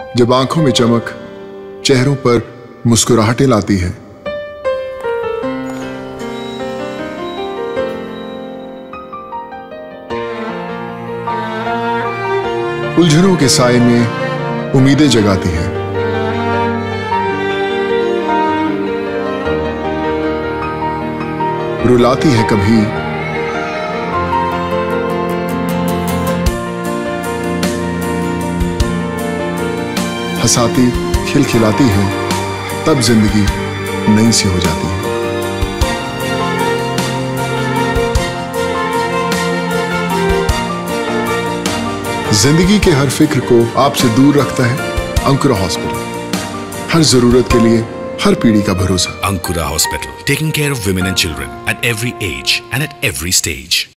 जब आंखों में चमक, चेहरों पर मुस्कुराहटें लाती है। उलझनों के साए में उम्मीदें जगाती है। रुलाती है कभी, हंसाती खिलखिलाती है, तब जिंदगी नई सी हो जाती है। जिंदगी के हर फिक्र को आपसे दूर रखता है अंकुरा हॉस्पिटल। हर जरूरत के लिए, हर पीढ़ी का भरोसा। Ankura Hospital, taking care of women and children at every age and at every stage.